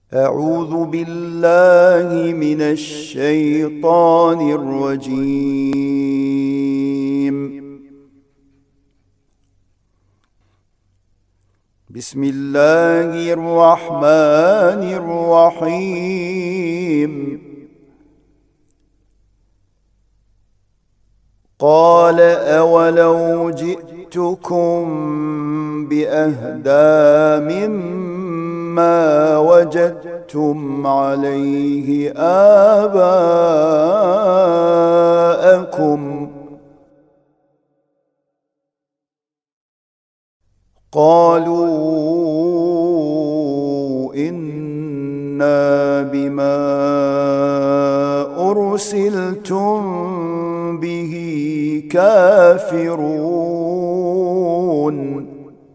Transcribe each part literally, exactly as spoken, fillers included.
أعوذ بالله من الشيطان الرجيم. بسم الله الرحمن الرحيم. قال أولو جئتكم بأهدى مما وجدتم عليه آباءكم قالوا إنا بما أرسلتم به كافرون.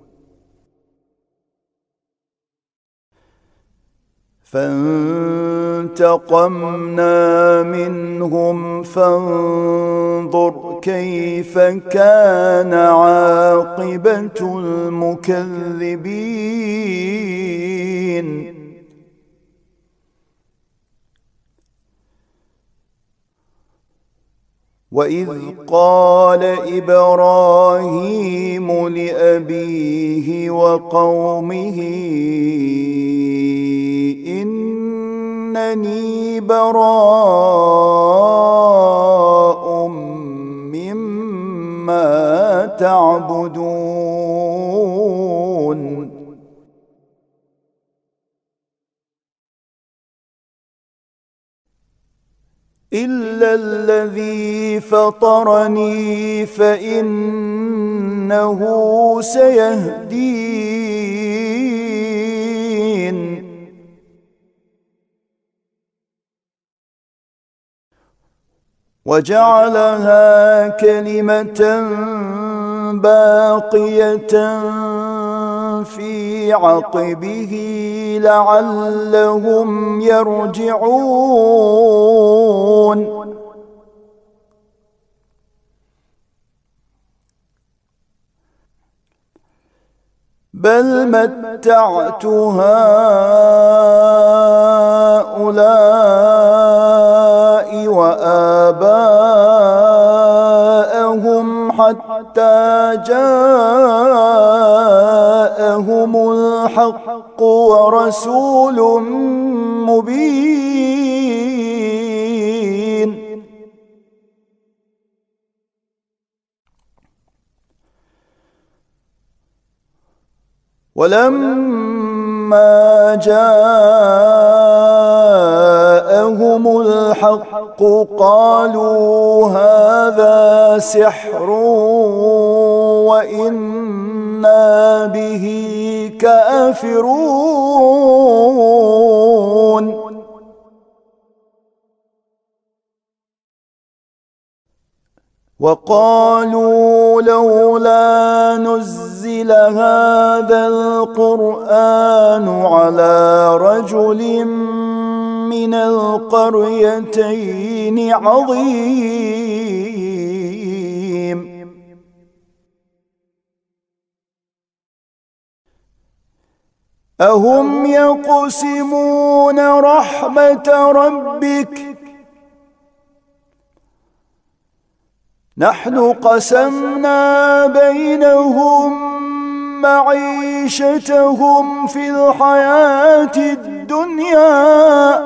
فانتقمنا منهم فانظر كيف كان عاقبة المكذبين. وإذ قال إبراهيم لأبيه وقومه إنني براء مما تعبدون إلا الذي فطرني فإنه سيهدين. وجعلها كلمة باقية في عقبه لعلهم يرجعون. بل متعت هؤلاء وآباءهم حتى جاءهم الحق ورسول مبين. ولما جاءهم الحق قالوا هذا سحر وإنا به كافرون. وقالوا لولا نزل هذا القرآن على رجل من القريتين عظيم. أهم يقسمون رحمة ربك نحن قسمنا بينهم معيشتهم في الحياة الدنيا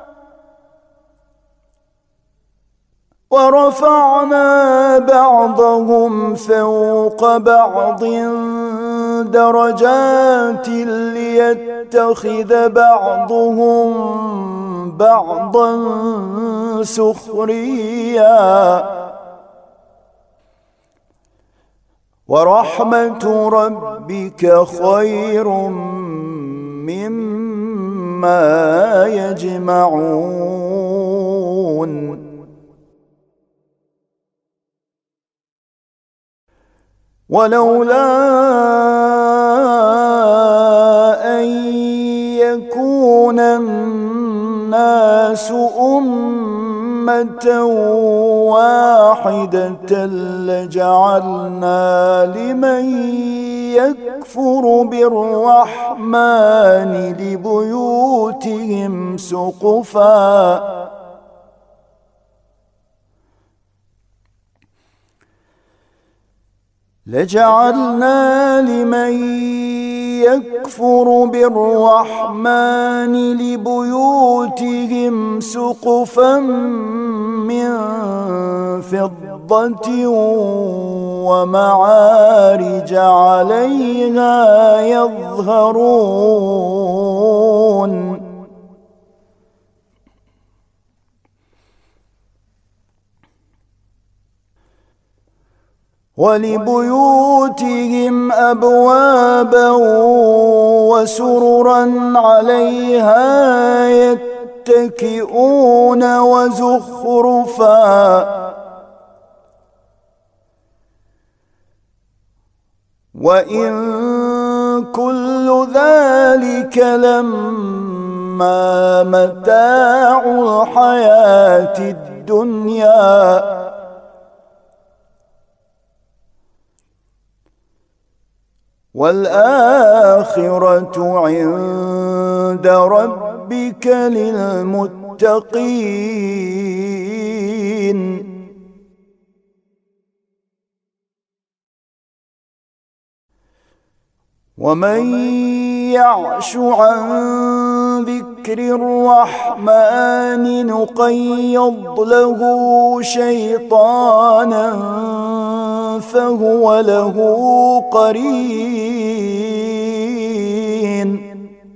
ورفعنا بعضهم فوق بعض درجات ليتخذ بعضهم بعضا سخريا ورحمة ربك خير مما يجمعون. ولولا أن يكون الناس أمة واحدة لجعلنا لمن يكفر بالرحمن لبيوتهم سقفا لجعلنا لمن يكفر بالرحمن لبيوتهم سقفا من فضة ومعارج عليها يظهرون ولبيوتهم أبوابا وسررا عليها يتكئون وزخرفا وإن كل ذلك لما متاع الحياة الدنيا والآخرة عند ربك للمتقين ومن يعش عن ذكر الرحمن نقيض له شيطانا فهو له قرين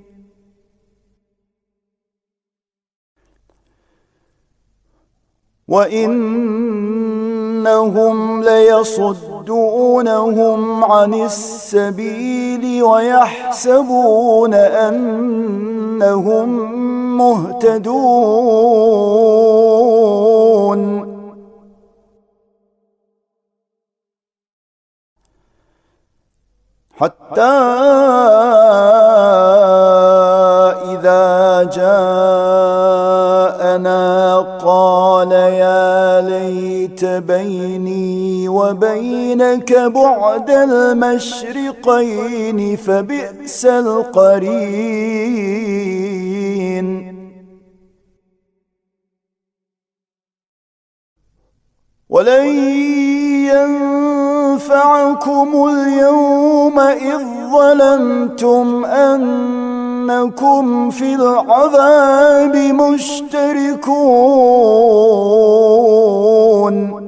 وإنهم ليصدونهم عن السبيل ويحسبون أنهم مهتدون حتى إذا جاءنا قال يا ليت بيني وبينك بعد المشرقين فبئس القرين ولن ينفعكم اليوم إذ ظلمتم أنكم في العذاب مشتركون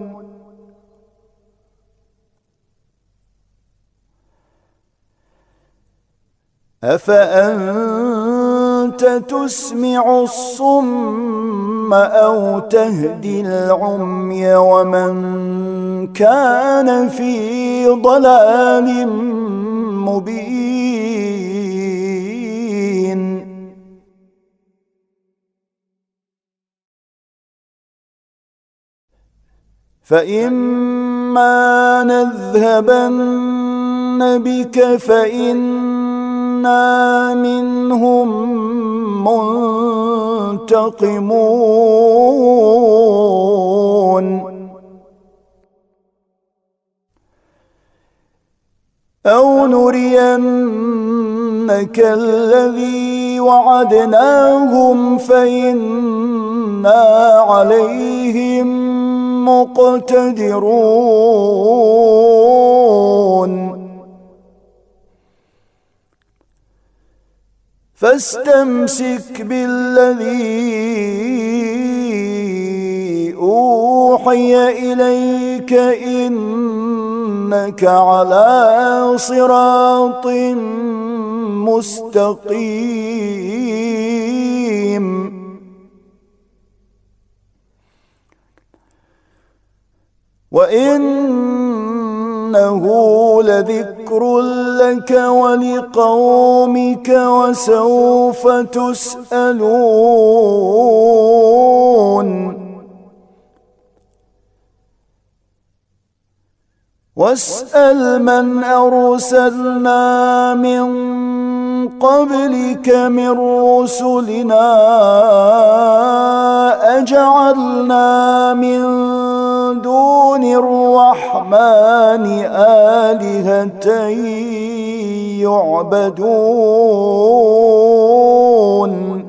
أفأنت تسمع الصم أو تهدي العمي ومن كان في ضلال مبين فإما نذهبن بك فإنا منهم منتقمون أو نرينك الذي وعدناهم فإنا عليهم مقتدرون فاستمسك بالذي أوحي إليك إنك على صراط مستقيم وإنه لذكر لك ولقومك وسوف تسألون واسأل من أرسلنا من قبلك من رسلنا أجعلنا من دون الرحمن آلهة يعبدون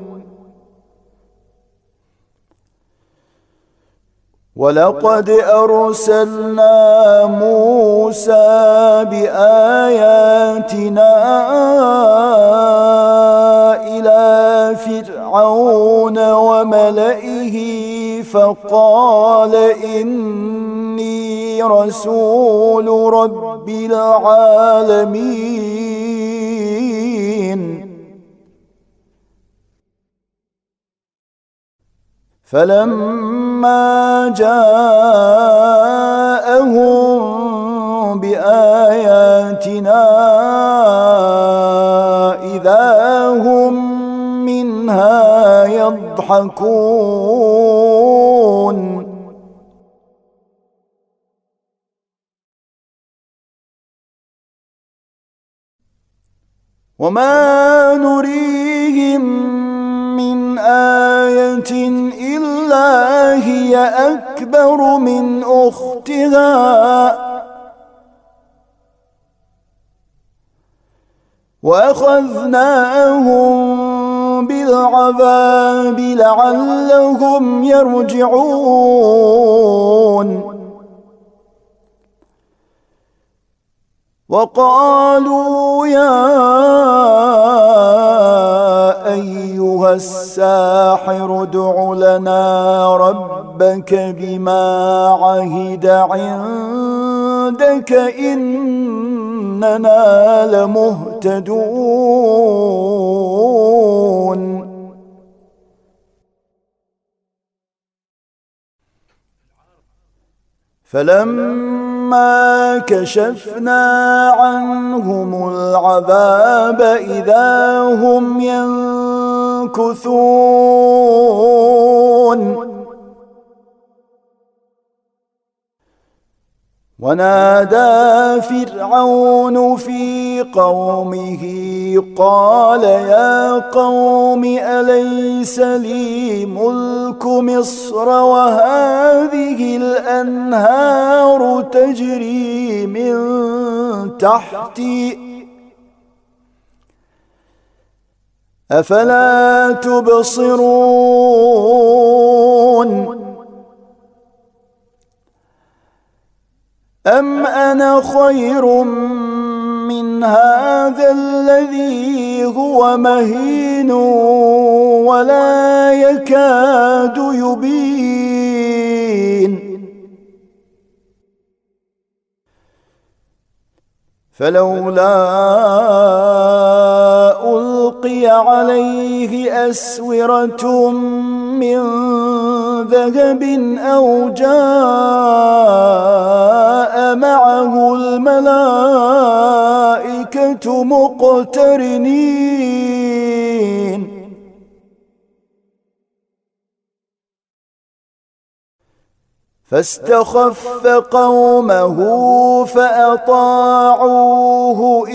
ولقد أرسلنا موسى بآياتنا إلى فرعون وملئه فقال إني رسول رب العالمين فلما جاءهم بآياتنا إذا هم منها يضحكون وما نريهم من آية إلا هي أكبر من أختها وأخذناهم بالعذاب لعلهم يرجعون وقالوا يا أيها الساحر ادع لنا ربك بما عهد عندك إننا لمهتدون فلما كشفنا عنهم العذاب إذا هم ينكثون ونادى فرعون في قومه قال يا قوم أليس لي ملك مصر وهذه الأنهار تجري من تحتي أفلا تبصرون أم أنا خير من هذا الذي هو مهين ولا يكاد يبين فلولا ألقي عليه أسورة من ذهب أو جاء معه الملائكة مقترنين فاستخف قومه فأطاعوه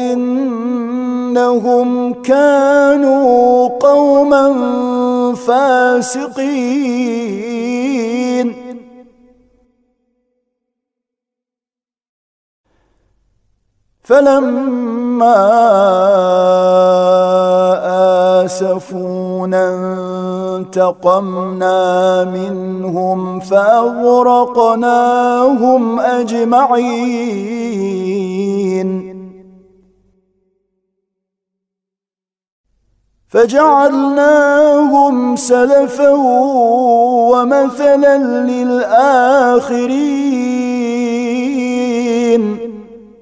إنهم كانوا قوما فاسقين فلما آسفونا انتقمنا منهم فأغرقناهم أجمعين فجعلناهم سلفا ومثلا للآخرين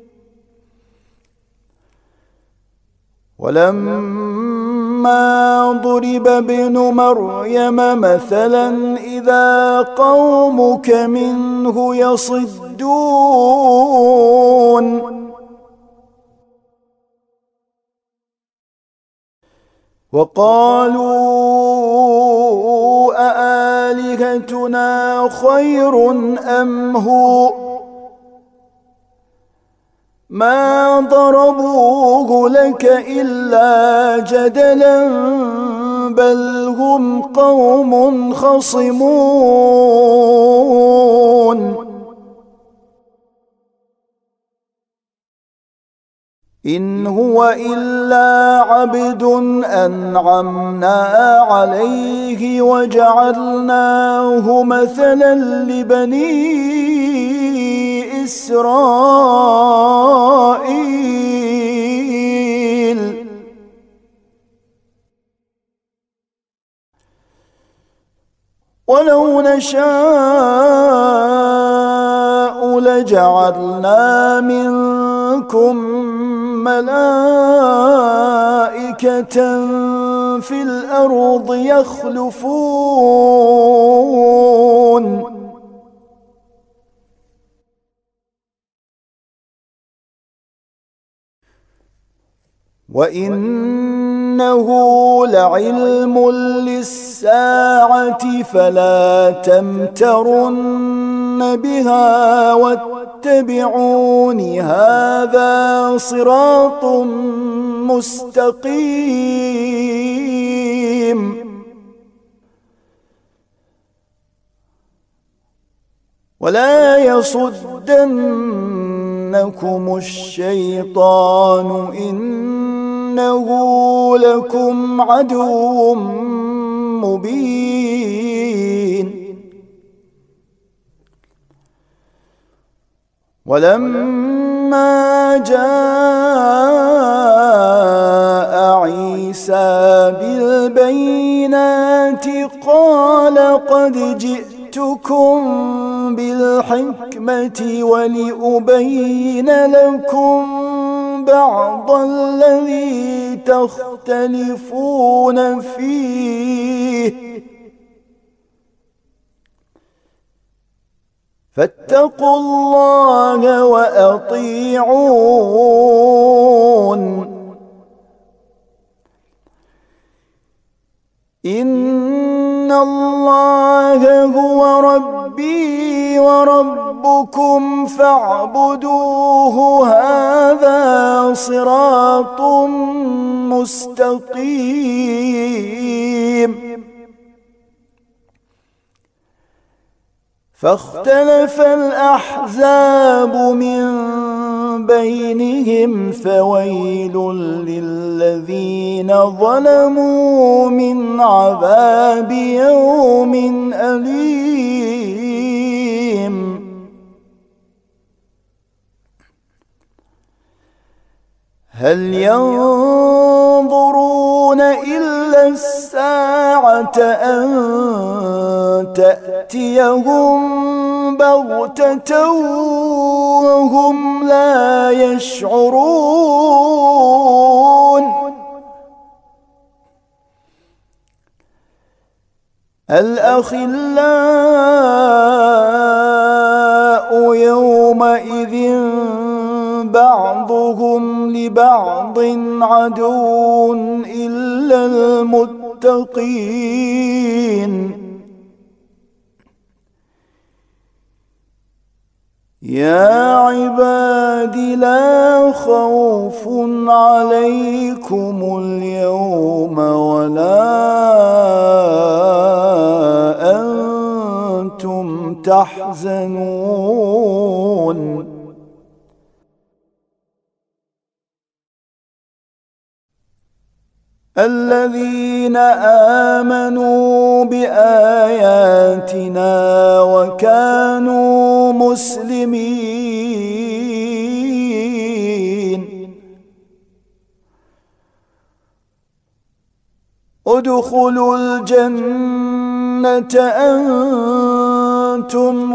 ولما ضرب ابن مريم مثلا إذا قومك منه يصدون وقالوا أآلهتنا خير أم هو ما ضربوه لك إلا جدلا بل هم قوم خصمون إن هو إلا عبد أنعمنا عليه وجعلناه مثلا لبني إسرائيل ولو نشاء لجعلنا منكم ملائكة في الأرض يخلفون وإنه لعلم للساعة فلا تمترن بها واتبعون هذا صراط مستقيم ولا يصدنكم الشيطان إنه لكم عدو مبين ولما جاء عيسى بالبينات قال قد جئتكم بالحكمة ولأبين لكم بعض الذي تختلفون فيه فاتقوا الله وأطيعون إن الله هو ربي وربكم فاعبدوه هذا صراط مستقيم فاختلف الأحزاب من بينهم فويل للذين ظلموا من عذاب يوم أليم هل ينظرون إلا الساعة أن تأتيهم بغتة وهم لا يشعرون الأخلاء يومئذ بعضهم لبعض عدو إلا المتقين يا عباد لا خوف عليكم اليوم ولا أنتم تحزنون الذين آمنوا بآياتنا وكانوا مسلمين ادخلوا الجنة أنتم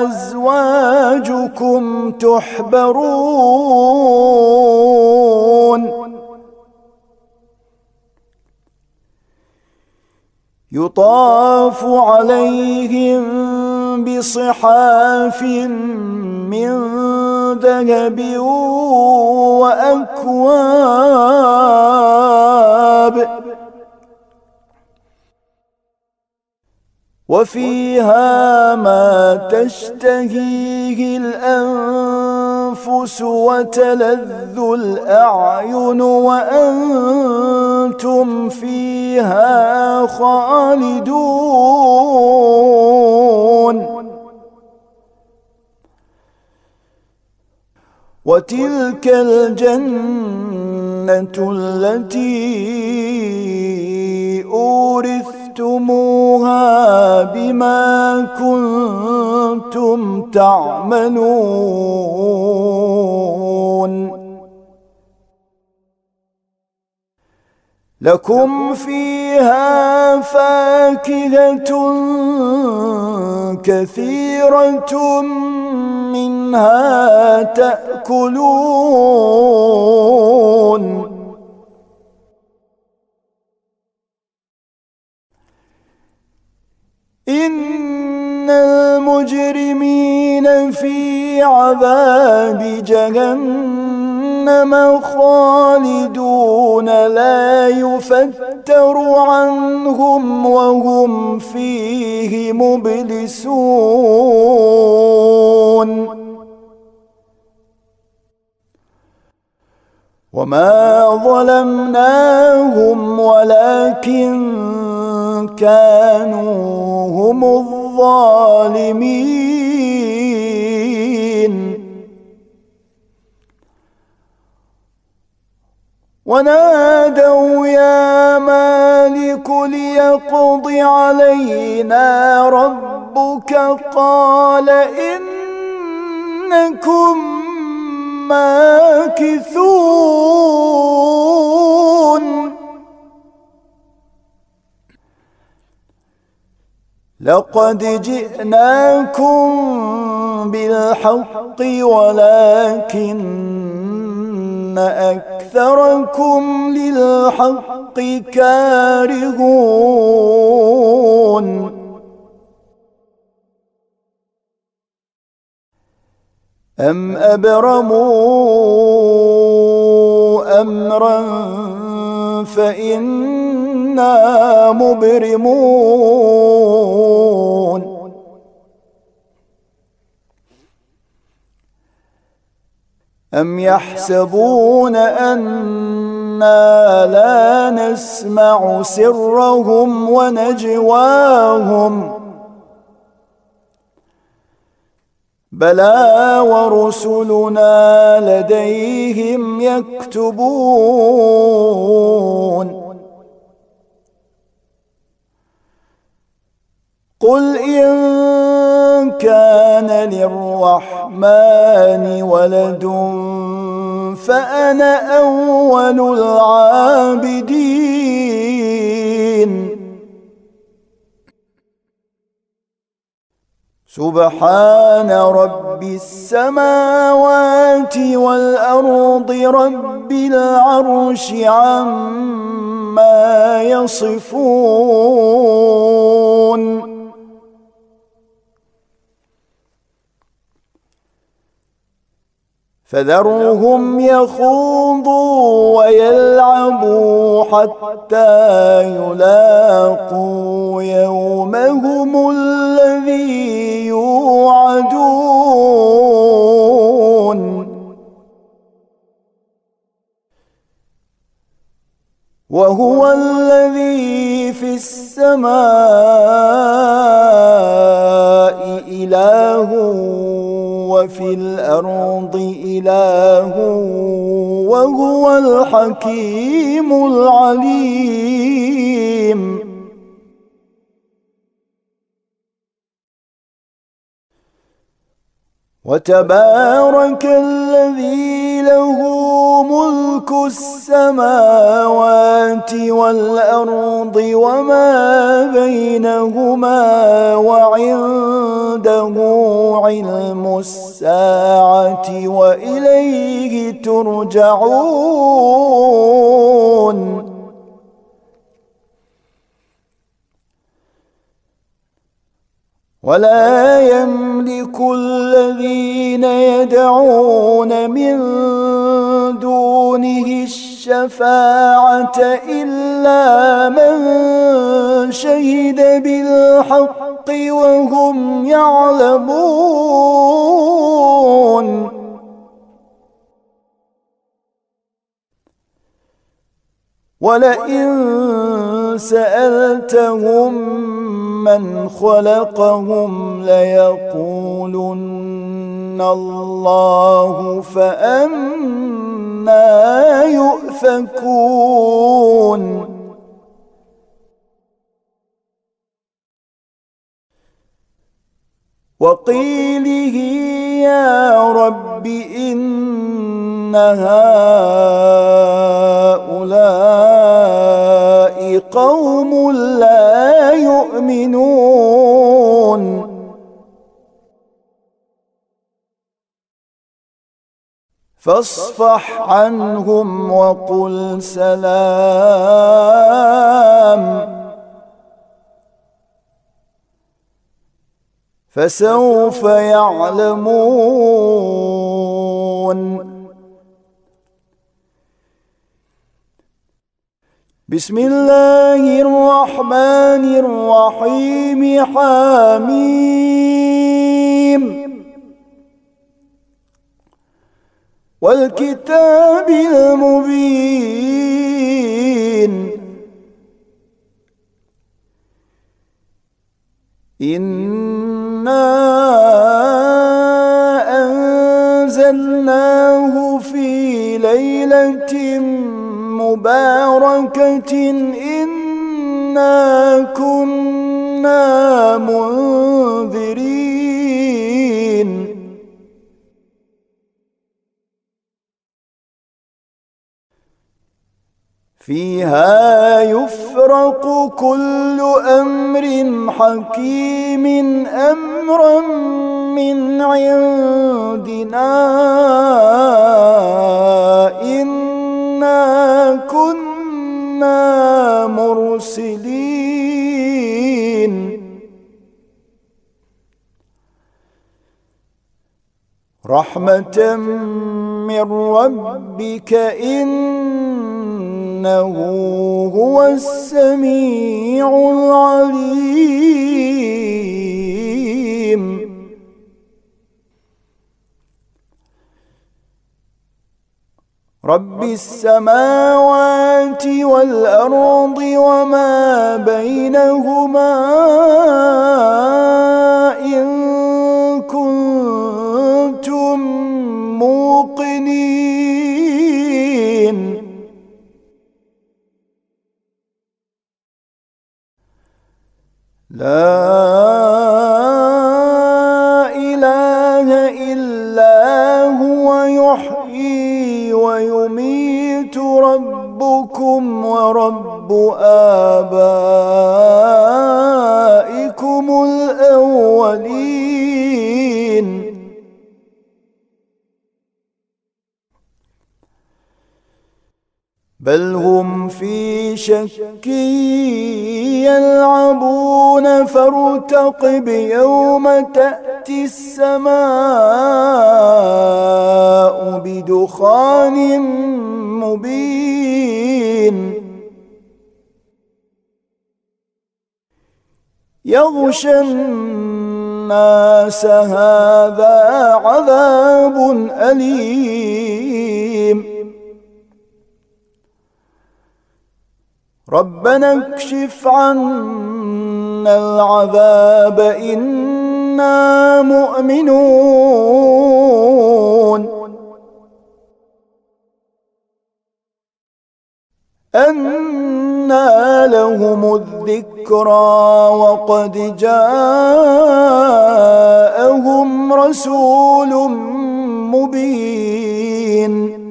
وأزواجكم تحبرون يطاف عليهم بصحاف من ذهب وأكواب وفيها ما تشتهيه الأنفس وتلذ الأعين وأنتم فيها خالدون وتلك الجنة التي أورثتموها بما كنتم تعملون لكم فيها فاكهة كثيرة منها تأكلون إن المجرمين في عذاب جهنم خالدون لا يفتر عنهم وهم فيه مبلسون وما ظلمناهم ولكن كانوا هم الظالمين ونادوا يا مالك ليقض علينا ربك قال إنكم ماكثون لقد جئناكم بالحق ولكن أكثركم للحق كارهون أم أبرموا أمرا فإنا مبرمون أم يحسبون أنا لا نسمع سرهم ونجواهم بلى ورسلنا لديهم يكتبون قل إن كان للرحمن ولد فأنا أول العابدين سبحان رب السماوات والأرض رب العرش عما يصفون فذرهم يخوضوا ويلعبوا حتى يلاقوا يومهم الذي يوعدون وهو الذي في السماء إله وفي الأرض إله وهو الحكيم العليم وتبارك الذي له ملك السماوات والأرض وما بينهما وعنده علم الساعة وإليه ترجعون ولا يملك الذين يدعون من دونه الشفاعة إلا من شهد بالحق وهم يعلمون ولئن سألتهم من خلقهم ليقولن الله فأنى يؤفكون وقيله يا رب إن هؤلاء قوم لا يؤمنون فاصفح عنهم وقل سلام فسوف يعلمون بسم الله الرحمن الرحيم حميم والكتاب المبين إنا أنزلناه في ليلة مباركة إنا كنا منذرين فيها يفرق كل أمر حكيم أمرا من عندنا إنا كنا مرسلين رحمة من ربك إنه هو السميع العليم رب السماوات والأرض وما بينهما إن كنتم موقنين لا إله إلا هو يحيي ويميت ربكم ورب آبائكم الأولين بل هم في شك يلعبون فارتقب يوم تأتي السماء بدخان مبين يغشى الناس هذا عذاب أليم ربنا اكشف عنا العذاب إنا مؤمنون أنى لهم الذكرى وقد جاءهم رسول مبين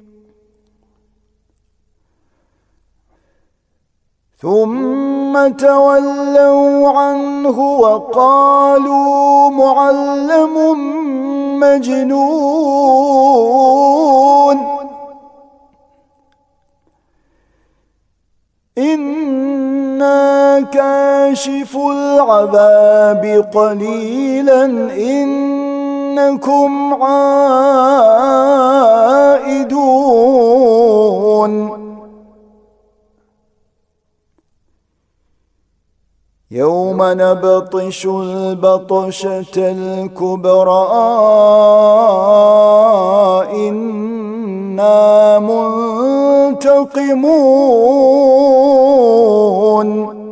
ثم تولوا عنه وقالوا معلم مجنون إنا كاشف العذاب قليلا إنكم عائدون يوم نبطش البطشة الكبرى إنا منتقمون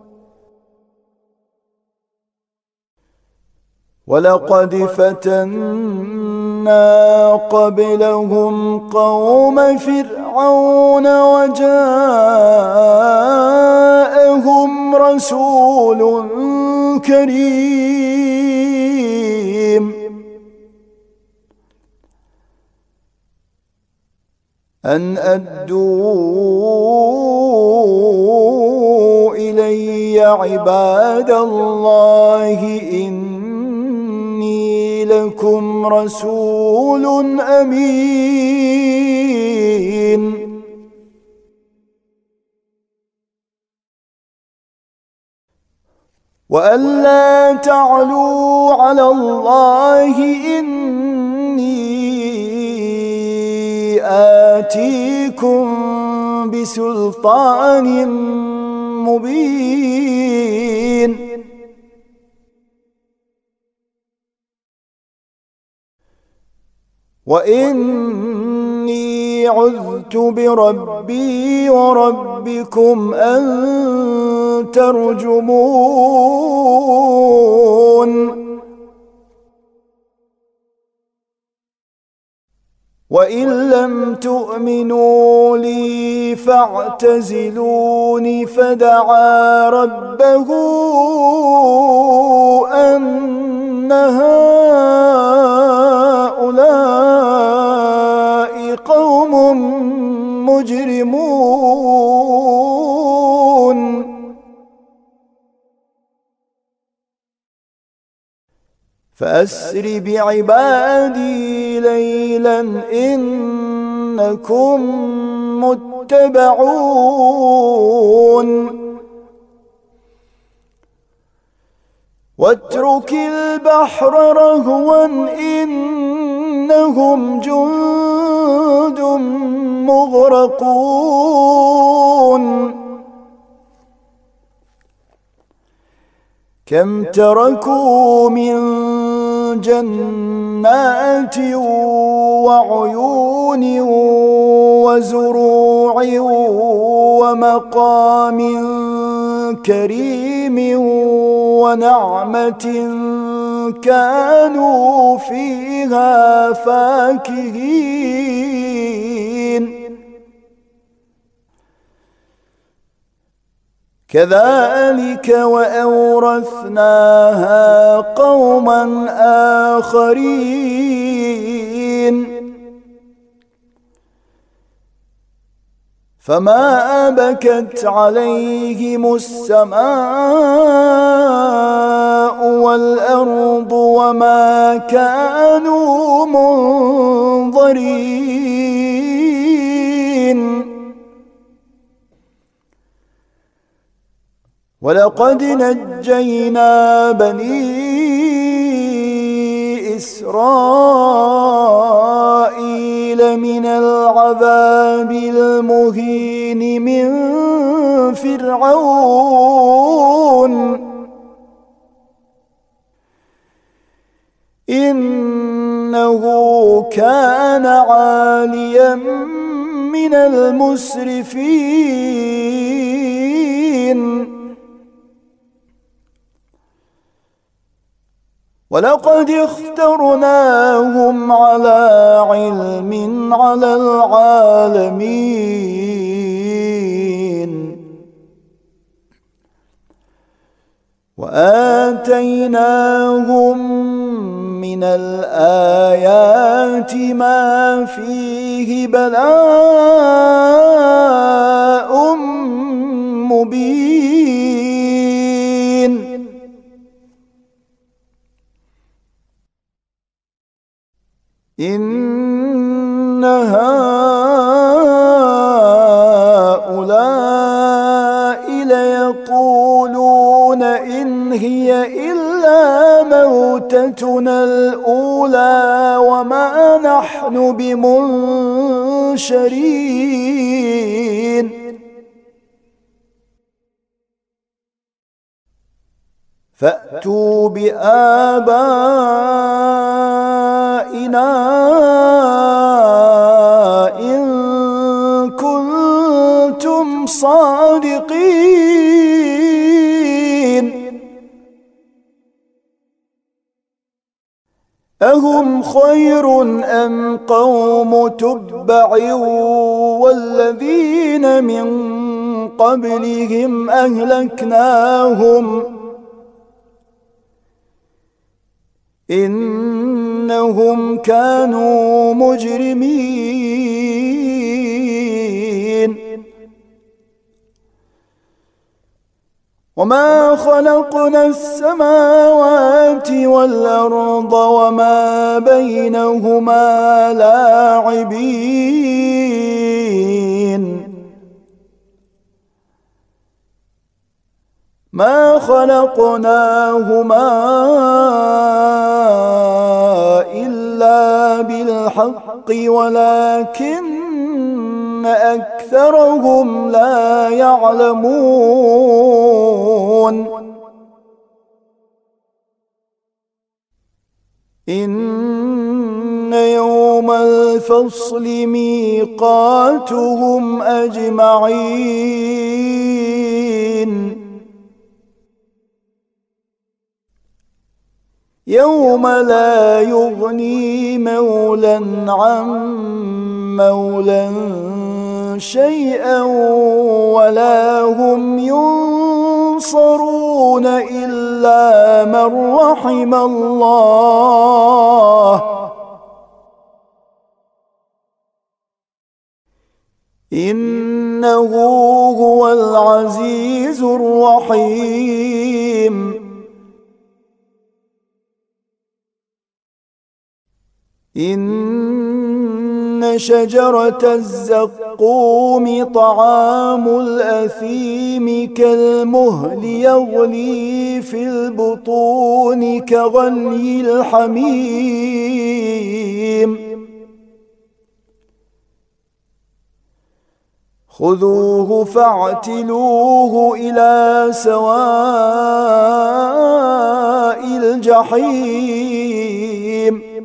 ولقد فتنا قبلهم قوم فرعون وجاءهم رسول كريم أن أدوا إلي عباد الله إني لكم رسول أمين وأن لا تعلوا على الله إني آتيكم بسلطان مبين وإني عذت بربي وربكم أن ترجمون وإن لم تؤمنوا لي فاعتزلون فدعا ربه أن هؤلاء قوم مجرمون فأسر بعبادي ليلا إنكم متبعون واترك البحر رهوا إنهم جند مغرقون كم تركوا من جنات وعيون وزروع ومقام كريم ونعمة كانوا فيها فاكهين كذلك وأورثناها قوما آخرين فما بكت عليهم السماء والأرض وما كانوا منظرين ولقد نجينا بني إسرائيل من العذاب المهين من فرعون إنه كان عاليا من المسرفين ولقد اخترناهم على علم على العالمين وآتيناهم من الآيات ما فيه بلاء مبين إن هؤلاء ليقولون إن هي إلا موتتنا الأولى وما نحن بمنشرين فأتوا بآبائنا إن كنتم صادقين أهم خير أم قوم تبع والذين من قبلهم أهلكناهم إنهم كانوا مجرمين وما خلقنا السماوات والأرض وما بينهما لاعبين ما خلقناهما إلا بالحق ولكن أكثرهم لا يعلمون إن يوم الفصل ميقاتهم أجمعين يوم لا يغني مولى عن مولى شيئا ولا هم ينصرون إلا من رحم الله إنه هو العزيز الرحيم إن شجرة الزقوم طعام الأثيم كالمهل يغلي في البطون كغلي الحميم خذوه فاعتلوه إلى سواء الجحيم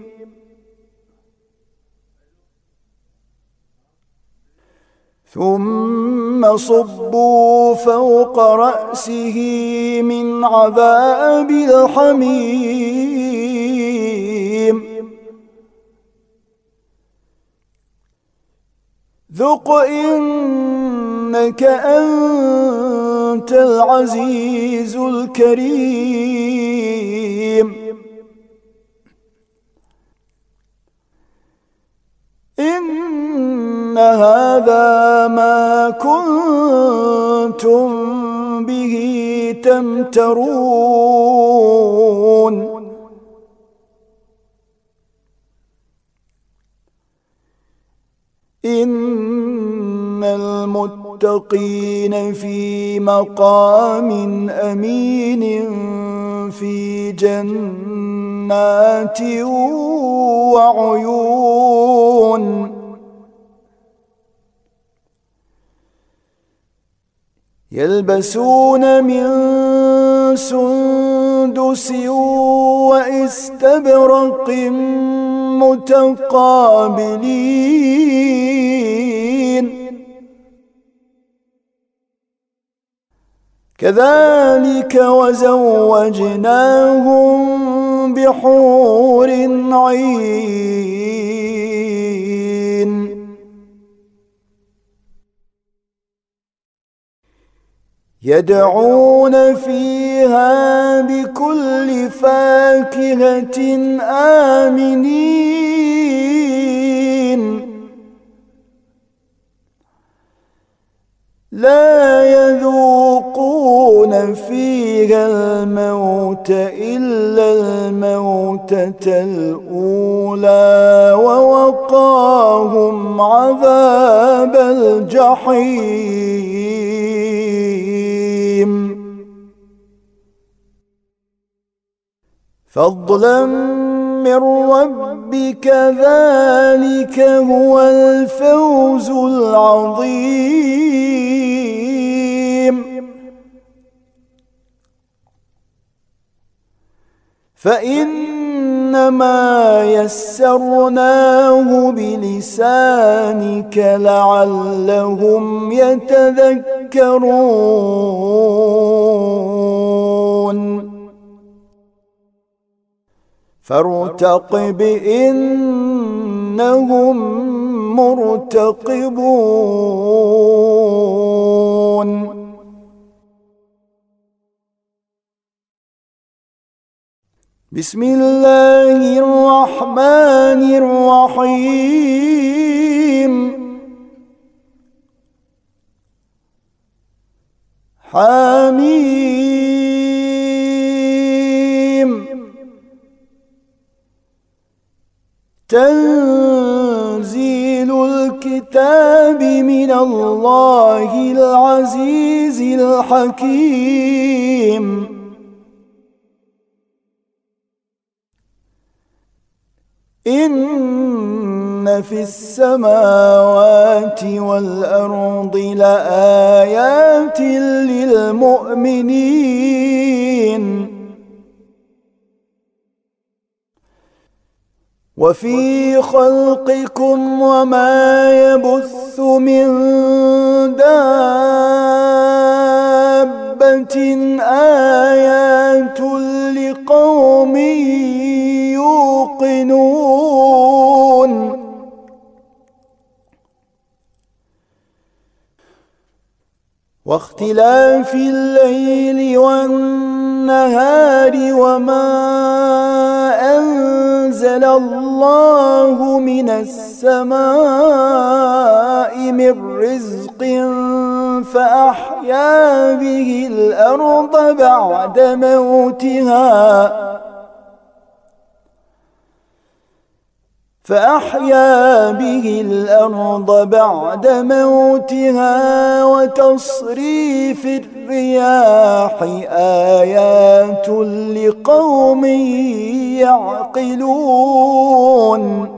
ثم صبوا فوق رأسه من عذاب الحميم ذق إنك أنت العزيز الكريم إن هذا ما كنتم به تمترون إن المتقين في مقام أمين في جنات وعيون يلبسون من سندس واستبرق متقابلين كذلك وزوجناهم بحور عين يدعون فيها بكل فاكهة آمنين لا يذوقون فيها الموت إلا الموتة الأولى ووقاهم عذاب الجحيم فضلا من ربك ذلك هو الفوز العظيم فإنما يسرناه بلسانك لعلهم يتذكرون فارتقب إنهم مرتقبون بسم الله الرحمن الرحيم حميم تنزيل الكتاب من الله العزيز الحكيم إن في السماوات والأرض لآيات للمؤمنين وفي خلقكم وما يبث من دابة آيات لقوم يوقنون واختلاف الليل والنهار وما أنزل الله من السماء من رزق فأحيا به الأرض بعد موتها فأحيا به الأرض بعد موتها وتصريف الرياح آيات لقوم يعقلون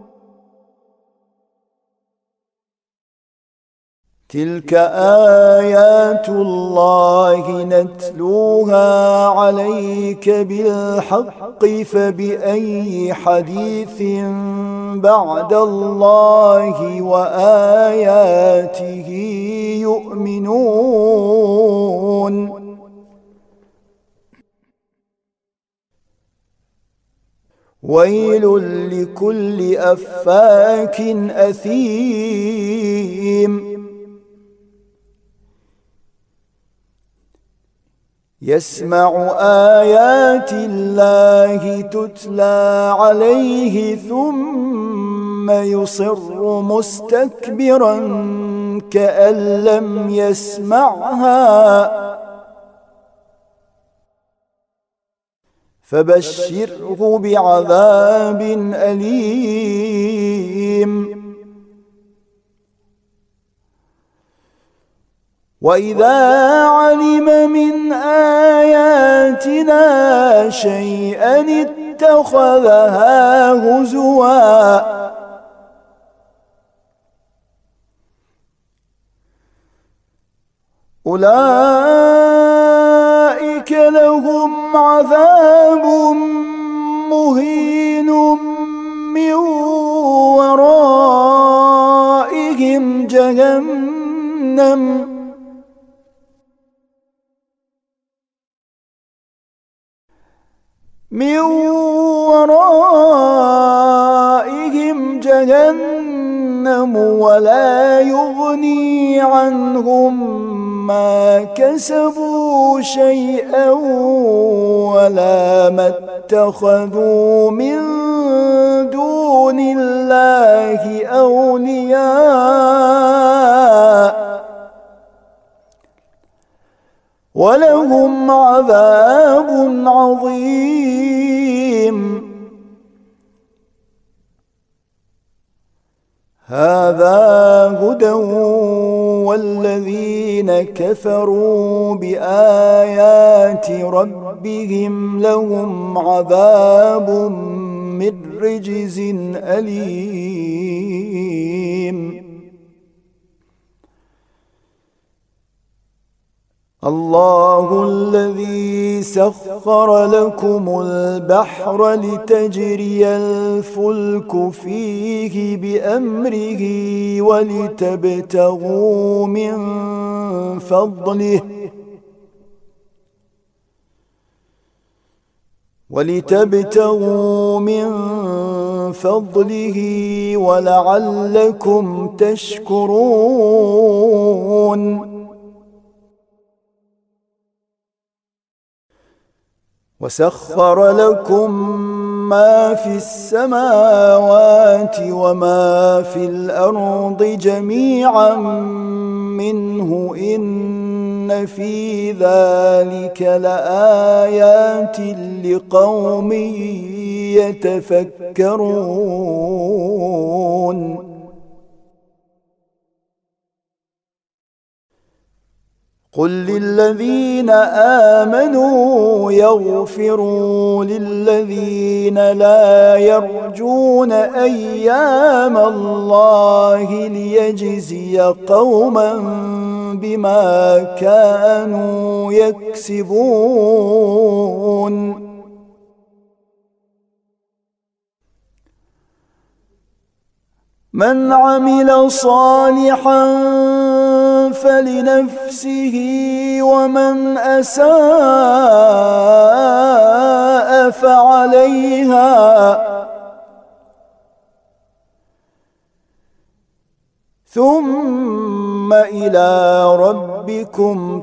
تلك آيات الله نتلوها عليك بالحق فبأي حديث بعد الله وآياته يؤمنون ويل لكل أفاك أثيم يسمع آيات الله تتلى عليه ثم يصر مستكبرا كأن لم يسمعها فبشره بعذاب أليم وإذا علم من آياتنا شيئا اتخذها هزوا أولئك لهم عذاب مهين من ورائهم جهنم من ورائهم جهنم ولا يغني عنهم ما كسبوا شيئا ولا ما اتخذوا من دون الله أولياء ولهم عذاب عظيم هذا هدى والذين كفروا بآيات ربهم لهم عذاب من رجز أليم الله الذي سخر لكم البحر لتجري الفلك فيه بأمره ولتبتغوا من فضله ولتبتغوا من فضله ولعلكم تشكرون وسخر لكم ما في السماوات وما في الأرض جميعا منه إن في ذلك لآيات لقوم يتفكرون قل للذين آمنوا يغفروا للذين لا يرجون أيام الله ليجزي قوما بما كانوا يكسبون من عمل صالحا فلنفسه ومن أساء فعليها ثم إلى ربكم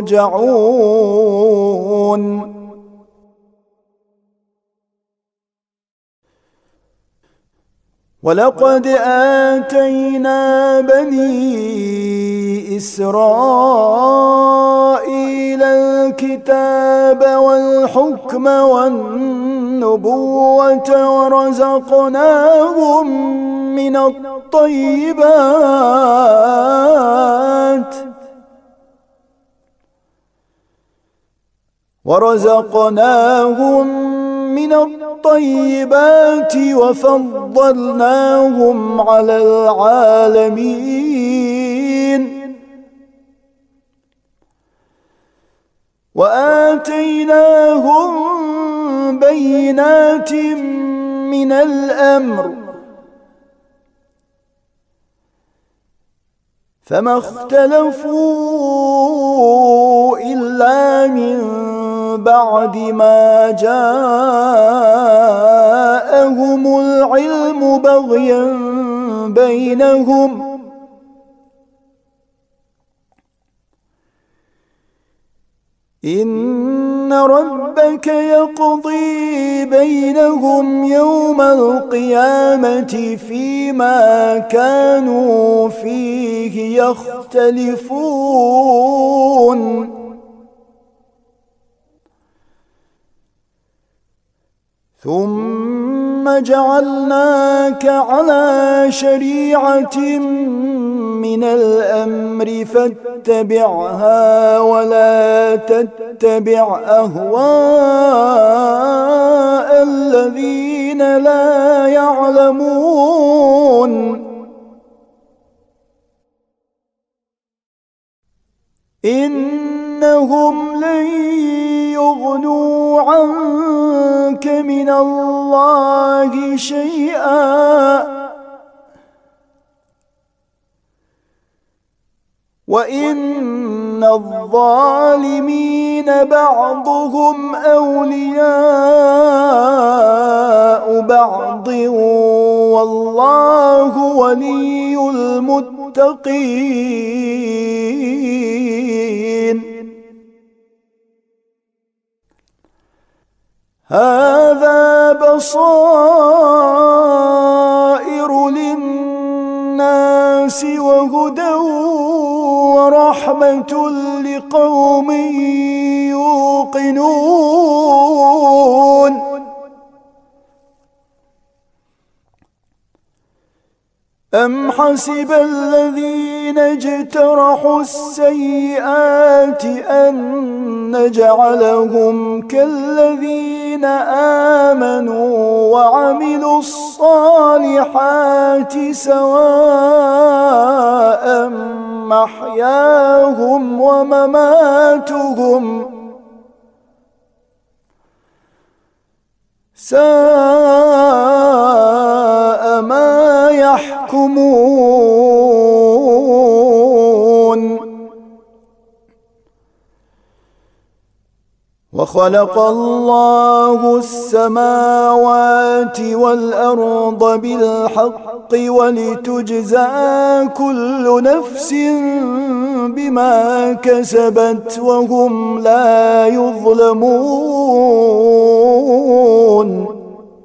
ترجعون ولقد آتينا بني إسرائيل الكتاب والحكم والنبوة ورزقناهم من الطيبات ورزقناهم من الطيبات وفضلناهم على العالمين وآتيناهم بينات من الأمر فما اختلفوا إلا من بعد ما جاءهم العلم بغيا بينهم إن ربك يقضي بينهم يوم القيامة فيما كانوا فيه يختلفون ثم جعلناك على شريعة من الأمر فاتبعها ولا تتبع أهواء الذين لا يعلمون إنهم لن يغنوا عنك من الله شيئا وإن الظالمين بعضهم أولياء بعض والله ولي المتقين هذا بصائر للناس وهدى ورحمة لقوم يوقنون أم حسب الذين اجترحوا السيئات أن نجعلهم كالذين آمنوا وعملوا الصالحات سواء محياهم ومماتهم ساء ما يحكمون وخلق الله السماوات والأرض بالحق ولتجزى كل نفس بما كسبت وهم لا يظلمون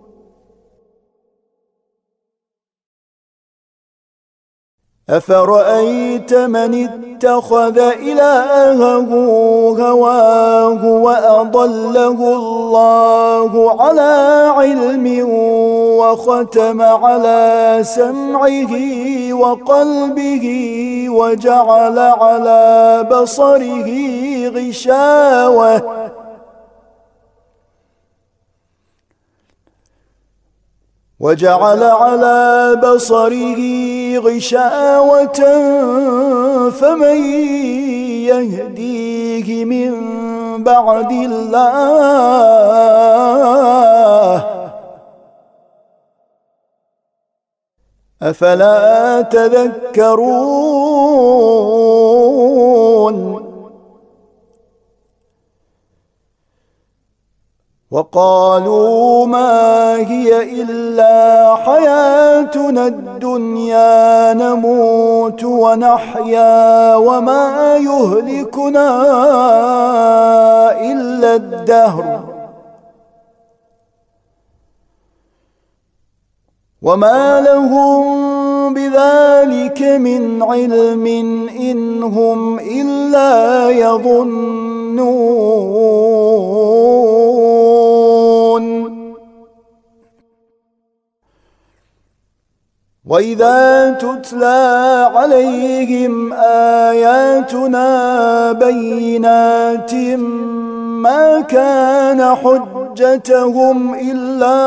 أفرأيت من اتخذ إلهه هواه وأضله الله على علم وختم على سمعه وقلبه وجعل على بصره غشاوة وجعل على بصره غشاوة فمن يهديه من بعد الله أفلا تذكرون وقالوا ما هي إلا حياتنا الدنيا نموت ونحيا وما يهلكنا إلا الدهر وما لهم بذلك من علم إن هم إلا يظنون وإذا تتلى عليهم آياتنا بينات ما كان حجتهم إلا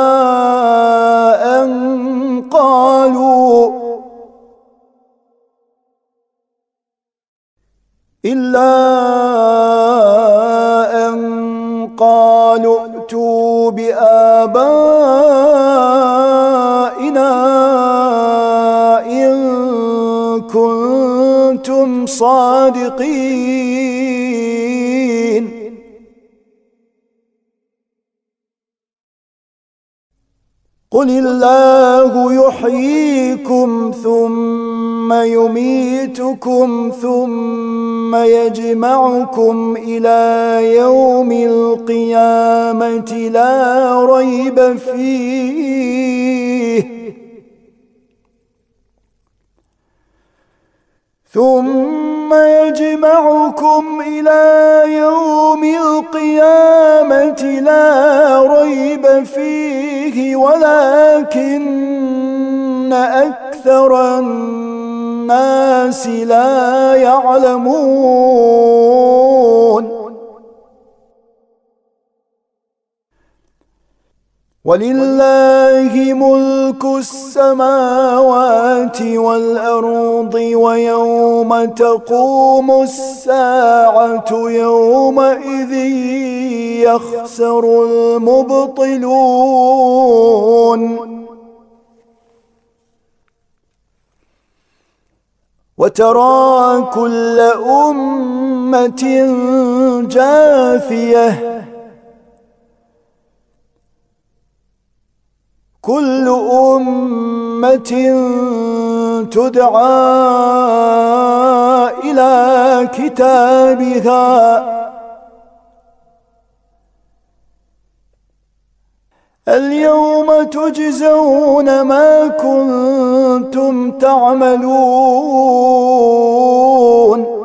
أن قالوا إلا أن قالوا ائتوا بآبائنا إن كنتم صادقين قل الله يحييكم ثم يميتكم ثم يجمعكم إلى يوم القيامة لا ريب فيه ثم يجمعكم إلى يوم القيامة لا ريب فيه ولكن أكثر الناس لا يعلمون ولله ملك السماوات والأرض ويوم تقوم الساعة يومئذ يخسر المبطلون وترى كل أمة جاثية كل أمة تدعى إلى كتابها اليوم تجزون ما كنتم تعملون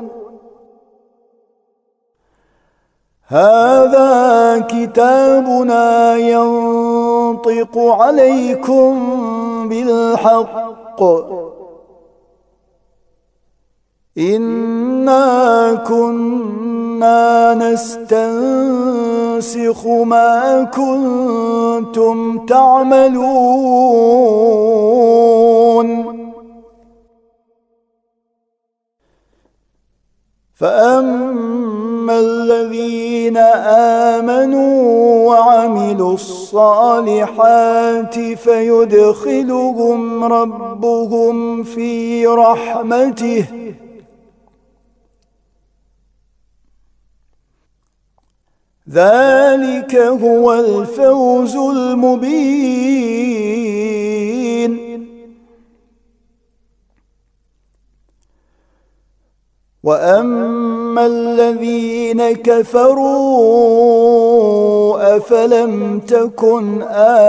هذا كتابنا ينطق عليكم بالحق إنا كنا نستنسخ ما كنتم تعملون فأما الذين آمنوا وعملوا الصالحات فيدخلهم ربهم في رحمته ذلك هو الفوز المبين. وأما الذين كفروا أفلم تكن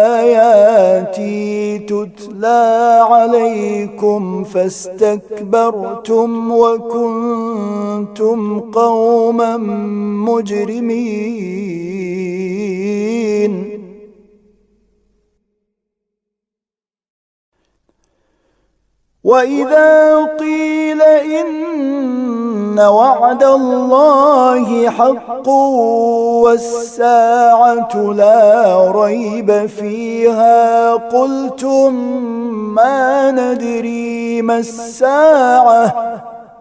آياتي تتلى عليكم فاستكبرتم وكنتم قوما مجرمين. وإذا قيل إن وعد الله حق والساعة لا ريب فيها قلتم ما ندري ما الساعة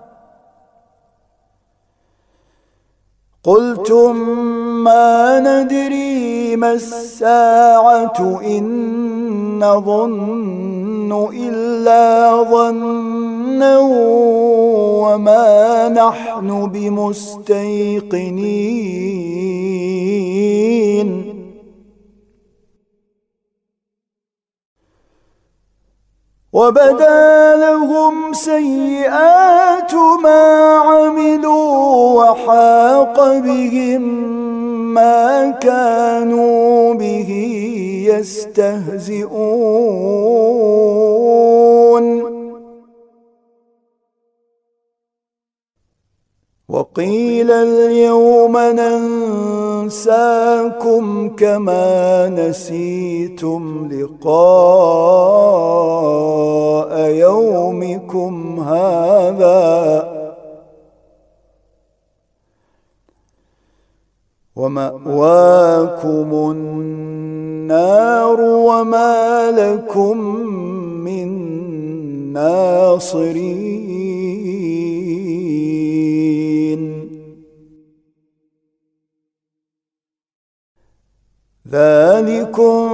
قلتم ما ندري ما الساعة إن نظن إلا ظنا وما نحن بمستيقنين. وبدا لهم سيئات ما عملوا وحاق بهم ما كانوا به يستهزئون. وقيل اليوم ننساكم كما نسيتم لقاء يومكم هذا ومأواكم النار وما لكم من ناصرين. ذلكم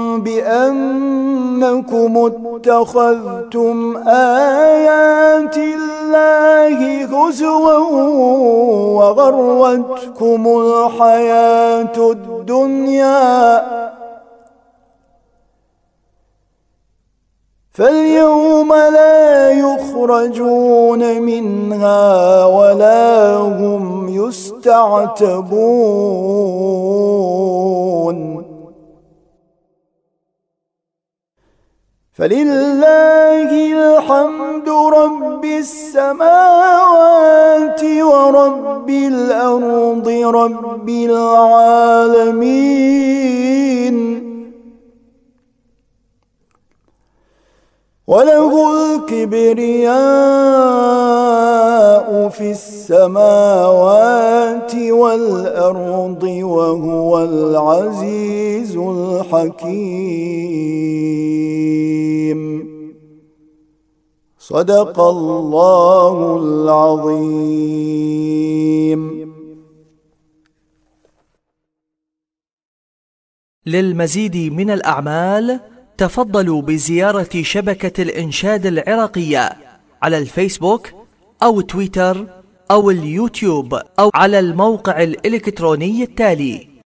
بأنكم اتخذتم آيات الله هزوا وغرتكم الحياة الدنيا فاليوم لا يخرجون منها ولا هم يستعتبون. فلله الحمد رب السماوات ورب الأرض رب العالمين وله الكبرياء في السماوات والأرض وهو العزيز الحكيم. صدق الله العظيم. للمزيد من الأعمال تفضلوا بزيارة شبكة الإنشاد العراقية على الفيسبوك أو تويتر أو اليوتيوب أو على الموقع الإلكتروني التالي